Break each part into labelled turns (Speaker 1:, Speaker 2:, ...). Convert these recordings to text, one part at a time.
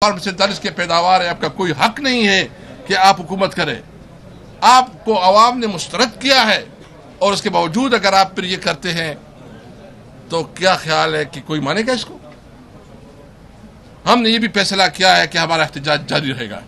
Speaker 1: 47 के पैदावार है, आपका कोई हक नहीं है कि आप हुकूमत करें। आपको अवाम ने मुस्तरद किया है और उसके बावजूद अगर आप फिर ये करते हैं तो क्या ख्याल है कि कोई मानेगा इसको? हमने ये भी फैसला किया है कि हमारा एहतजाज जारी रहेगा।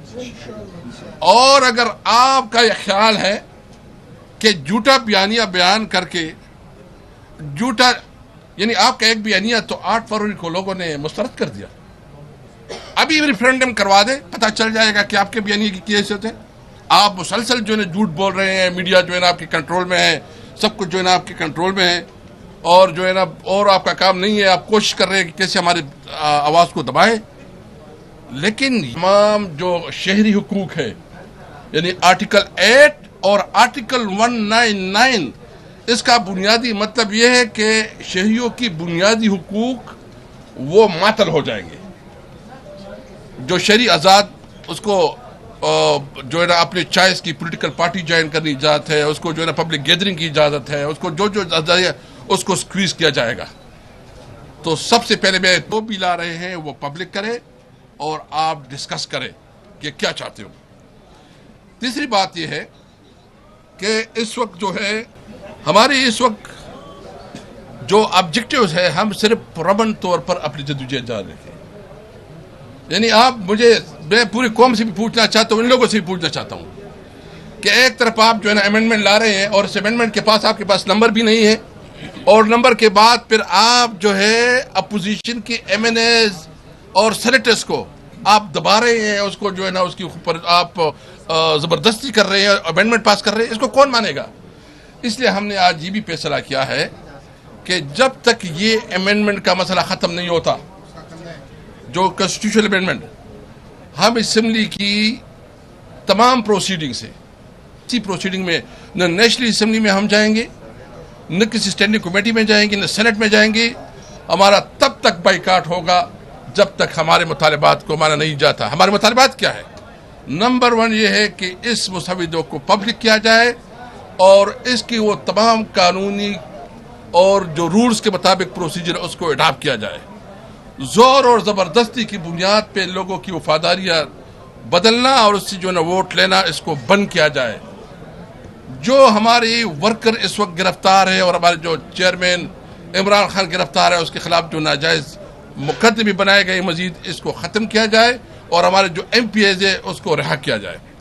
Speaker 1: और अगर आपका यह ख्याल है कि झूठा बयानिया बयान करके झूठा, यानी आपका एक बयानिया तो 8 फरवरी को लोगों ने मुस्तरद कर दिया, अभी रेफरेंडम करवा दे, पता चल जाएगा कि आपके बयानिया की क्या हैसियत है। आप मुसलसल जो है झूठ बोल रहे हैं, मीडिया जो है ना आपके कंट्रोल में है, सब कुछ जो है ना आपके कंट्रोल में है, और जो है ना और आपका काम नहीं है, आप कोशिश कर रहे हैं कि कैसे हमारी आवाज़ को दबाए। लेकिन तमाम जो शहरी हुकूक है, यानी आर्टिकल 8 और आर्टिकल 199, इसका बुनियादी मतलब यह है कि शहरियों की बुनियादी हुकूक वो मातल हो जाएंगे। जो शहरी आज़ाद, उसको जो है ना अपने चॉइस की पॉलिटिकल पार्टी ज्वाइन करने की इजाज़त है, उसको जो है ना पब्लिक गैदरिंग की इजाज़त है, उसको जो उसको स्क्वीज किया जाएगा। तो सबसे पहले मैं दो बिल ला रहे हैं वो पब्लिक करे और आप डिस्कस करें कि क्या चाहते हो। तीसरी बात यह है कि इस वक्त जो है हमारे इस वक्त जो ऑब्जेक्टिव्स है, हम सिर्फ पुरअमन तौर पर अपनी जद्दोजहद जारी रखें। यानी मैं पूरी कौम से भी पूछना चाहता हूँ, इन लोगों से भी पूछना चाहता हूँ कि एक तरफ आप जो है ना अमेंडमेंट ला रहे हैं और इस अमेंडमेंट के पास आपके पास नंबर भी नहीं है, और नंबर के बाद फिर आप जो है अपोजिशन के MNAs और सेनेटर्स को आप दबा रहे हैं, उसको जो है ना उसके ऊपर आप ज़बरदस्ती कर रहे हैं, अमेंडमेंट पास कर रहे हैं। इसको कौन मानेगा? इसलिए हमने आज ये भी फैसला किया है कि जब तक ये अमेंडमेंट का मसला ख़त्म नहीं होता, जो कॉन्स्टिट्यूशनल अमेंडमेंट, हम असेंबली की तमाम प्रोसीडिंग से, इसी प्रोसीडिंग में न नेशनल असेंबली में हम जाएंगे, न किसी स्टैंडिंग कमेटी में जाएंगे, न सेनेट में जाएंगे। हमारा तब तक बाइकाट होगा जब तक हमारे मुतालिबात को माना नहीं जाता। हमारे मुतालिबात क्या है? नंबर 1 ये है कि इस मुसविदे को पब्लिक किया जाए और इसकी वो तमाम कानूनी और जो रूल्स के मुताबिक प्रोसीजर उसको अडॉप्ट किया जाए। जोर और ज़बरदस्ती की बुनियाद पे लोगों की वफादारियाँ बदलना और उससे जो है ना वोट लेना, इसको बंद किया जाए। जो हमारे वर्कर इस वक्त गिरफ्तार है और हमारे जो चेयरमैन इमरान खान गिरफ्तार है, उसके खिलाफ जो नाजायज़ मुकदमे बनाए गए मजीद, इसको ख़त्म किया जाए और हमारे जो MPs है उसको रिहा किया जाए।